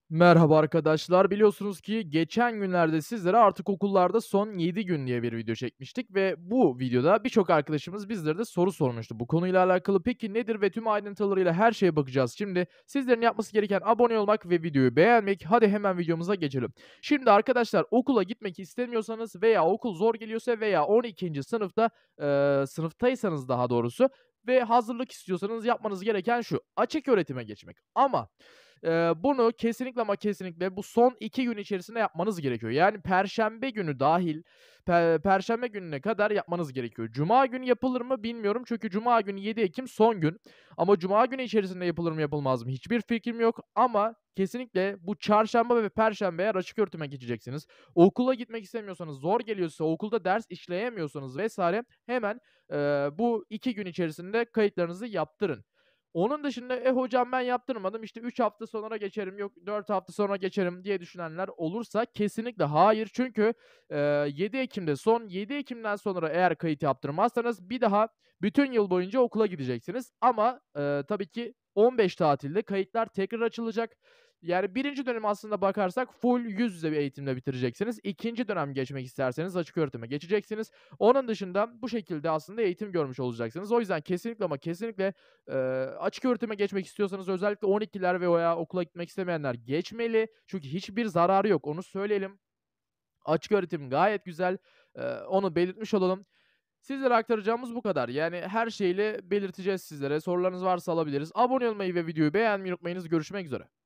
Merhaba arkadaşlar. Biliyorsunuz ki geçen günlerde sizlere artık okullarda son 7 gün diye bir video çekmiştik ve bu videoda birçok arkadaşımız bizlere de soru sormuştu bu konuyla alakalı. Peki nedir ve tüm ayrıntılarıyla her şeye bakacağız. Şimdi sizlerin yapması gereken abone olmak ve videoyu beğenmek. Hadi hemen videomuza geçelim. Şimdi arkadaşlar okula gitmek istemiyorsanız veya okul zor geliyorsa veya 12. sınıftaysanız daha doğrusu ve hazırlık istiyorsanız yapmanız gereken şu: açık öğretime geçmek. Ama bunu kesinlikle ama kesinlikle bu son 2 gün içerisinde yapmanız gerekiyor. Yani perşembe günü dâhil perşembe gününe kadar yapmanız gerekiyor. Cuma günü yapılır mı bilmiyorum çünkü cuma günü 7 Ekim son gün ama cuma günü içerisinde yapılır mı yapılmaz mı hiçbir fikrim yok ama kesinlikle bu çarşamba ve perşembe eğer açık öğretime geçeceksiniz, okula gitmek istemiyorsanız, zor geliyorsa, okulda ders işleyemiyorsanız vs. hemen, bu 2 gün içerisinde kayıtlarınızı yaptırın. Onun dışında, hocam ben yaptırmadım, işte 3 hafta sonra geçerim, yok 4 hafta sonra geçerim diye düşünenler olursa kesinlikle hayır. Çünkü, 7 Ekim'de son 7 Ekim'den sonra eğer kayıt yaptırmazsanız bir daha bütün yıl boyunca okula gideceksiniz. Ama, tabii ki 15 tatilde kayıtlar tekrar açılacak. Yani birinci dönem aslında bakarsak full yüz yüze bir eğitimle bitireceksiniz. İkinci dönem geçmek isterseniz açık öğretime geçeceksiniz. Onun dışında bu şekilde aslında eğitim görmüş olacaksınız. O yüzden kesinlikle ama kesinlikle açık öğretime geçmek istiyorsanız özellikle 12'ler veya okula gitmek istemeyenler geçmeli. Çünkü hiçbir zararı yok, onu söyleyelim. Açık öğretim gayet güzel, onu belirtmiş olalım. Sizlere aktaracağımız bu kadar. Yani her şeyle belirteceğiz sizlere. Sorularınız varsa alabiliriz. Abone olmayı ve videoyu beğenmeyi unutmayınız. Görüşmek üzere.